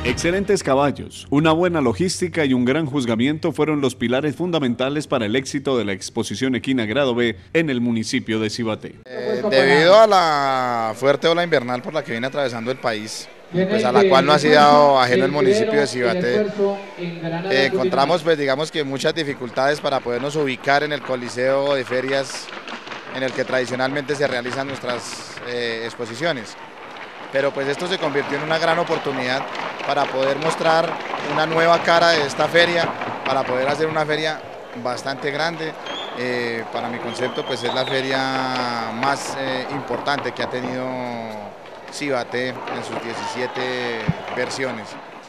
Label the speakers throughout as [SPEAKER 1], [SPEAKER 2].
[SPEAKER 1] Excelentes caballos, una buena logística y un gran juzgamiento fueron los pilares fundamentales para el éxito de la exposición equina Grado B en el municipio de Cibaté.
[SPEAKER 2] Debido a la fuerte ola invernal por la que viene atravesando el país, pues a la cual no ha sido ajeno el municipio de Cibaté, encontramos pues digamos que muchas dificultades para podernos ubicar en el coliseo de ferias en el que tradicionalmente se realizan nuestras exposiciones. Pero pues esto se convirtió en una gran oportunidad para poder mostrar una nueva cara de esta feria, para poder hacer una feria bastante grande. Para mi concepto pues es la feria más importante que ha tenido Cibaté en sus 17 versiones.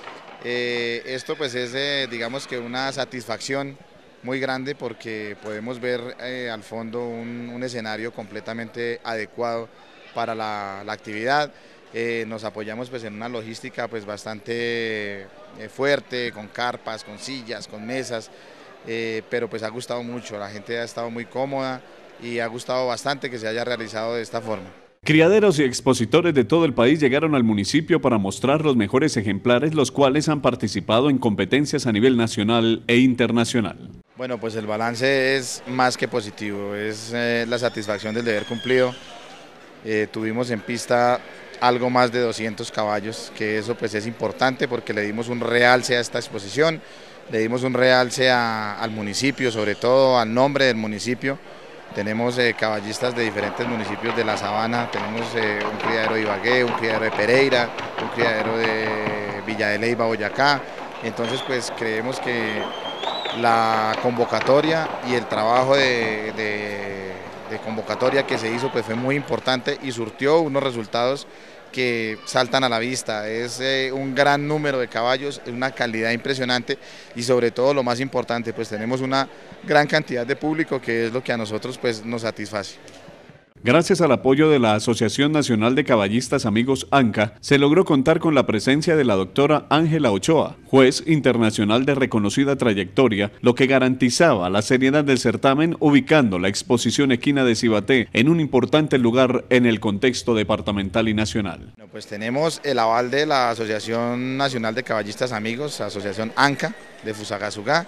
[SPEAKER 2] Esto pues es digamos que una satisfacción muy grande porque podemos ver al fondo un escenario completamente adecuado para la actividad. Nos apoyamos pues en una logística pues bastante fuerte, con carpas, con sillas, con mesas, pero pues ha gustado mucho, la gente ha estado muy cómoda y ha gustado bastante que se haya realizado de esta forma.
[SPEAKER 1] Criaderos y expositores de todo el país llegaron al municipio para mostrar los mejores ejemplares, los cuales han participado en competencias a nivel nacional e internacional.
[SPEAKER 2] Bueno, pues el balance es más que positivo, es la satisfacción del deber cumplido. Tuvimos en pista algo más de 200 caballos, que eso pues es importante porque le dimos un realce a esta exposición, le dimos un realce al municipio, sobre todo al nombre del municipio. Tenemos caballistas de diferentes municipios de la Sabana, tenemos un criadero de Ibagué, un criadero de Pereira, un criadero de Villa de Leyva, Boyacá. Entonces pues creemos que la convocatoria y el trabajo de convocatoria que se hizo pues fue muy importante y surtió unos resultados que saltan a la vista. Es un gran número de caballos, una calidad impresionante y sobre todo lo más importante, pues tenemos una gran cantidad de público que es lo que a nosotros pues nos satisface.
[SPEAKER 1] Gracias al apoyo de la Asociación Nacional de Caballistas Amigos ANCA, se logró contar con la presencia de la doctora Ángela Ochoa, juez internacional de reconocida trayectoria, lo que garantizaba la seriedad del certamen, ubicando la exposición equina de Cibaté en un importante lugar en el contexto departamental y nacional.
[SPEAKER 2] Pues tenemos el aval de la Asociación Nacional de Caballistas Amigos, Asociación ANCA de Fusagasugá.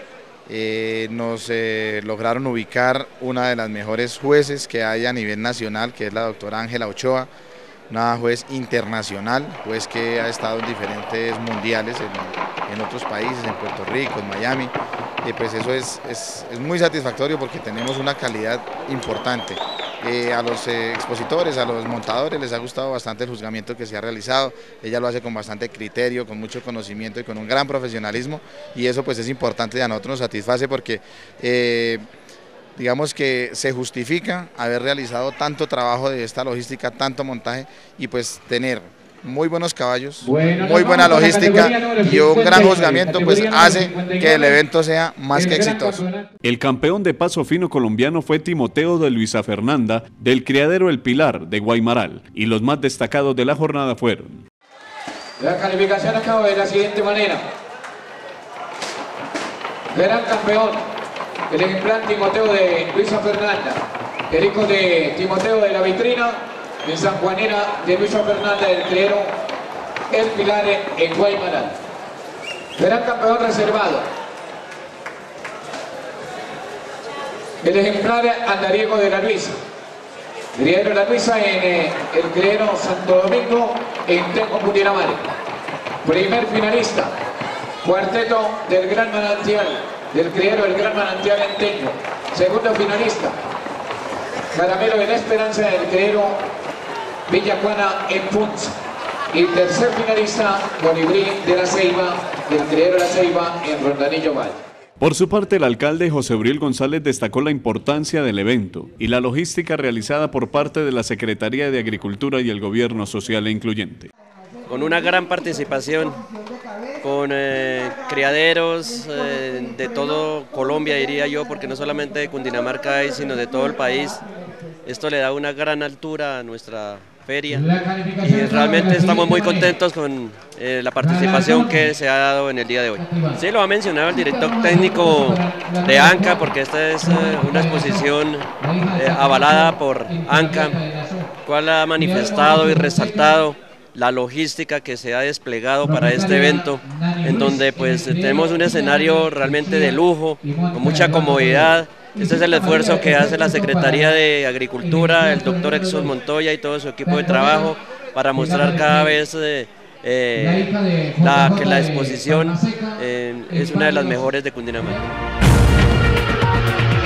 [SPEAKER 2] Nos lograron ubicar una de las mejores jueces que hay a nivel nacional, que es la doctora Ángela Ochoa, una juez internacional, juez que ha estado en diferentes mundiales en otros países, en Puerto Rico, en Miami, y pues eso es muy satisfactorio porque tenemos una calidad importante. A los expositores, a los montadores les ha gustado bastante el juzgamiento que se ha realizado, ella lo hace con bastante criterio, con mucho conocimiento y con un gran profesionalismo y eso pues es importante y a nosotros nos satisface porque digamos que se justifica haber realizado tanto trabajo de esta logística, tanto montaje y pues tener muy buenos caballos, muy buena logística y un gran juzgamiento pues hace que el evento sea más que exitoso.
[SPEAKER 1] El campeón de paso fino colombiano fue Timoteo de Luisa Fernanda del criadero El Pilar de Guaymaral y los más destacados de la jornada fueron:
[SPEAKER 3] la calificación acaba de la siguiente manera: gran campeón el ejemplar Timoteo de Luisa Fernanda, el hijo de Timoteo de la Vitrina en San Juanera de Luisa Fernanda del criadero El Pilar en Guaymaral. Gran campeón reservado el ejemplar Andariego de la Luisa, criadero de la Luisa en el criadero Santo Domingo en Tenjo, Cundinamarca. Primer finalista, cuarteto del Gran Manantial, del criadero del Gran Manantial en Tenjo. Segundo finalista, Caramelo de la Esperanza del criadero Villacuana en Punza. Y tercer finalista, Colibrí de la Ceiba, del criadero de la Ceiba en Rondanillo Valle.
[SPEAKER 1] Por su parte, el alcalde José Uriel González destacó la importancia del evento y la logística realizada por parte de la Secretaría de Agricultura y el Gobierno Social e Incluyente.
[SPEAKER 4] Con una gran participación, con criaderos de todo Colombia, diría yo, porque no solamente de Cundinamarca hay, sino de todo el país. Esto le da una gran altura a nuestra feria y realmente estamos muy contentos con la participación que se ha dado en el día de hoy. Sí, lo ha mencionado el director técnico de ANCA, porque esta es una exposición avalada por ANCA, cual ha manifestado y resaltado la logística que se ha desplegado para este evento, en donde pues tenemos un escenario realmente de lujo, con mucha comodidad. Este es el esfuerzo que hace la Secretaría de Agricultura, el doctor Exxon Montoya y todo su equipo de trabajo para mostrar cada vez que la exposición es una de las mejores de Cundinamarca.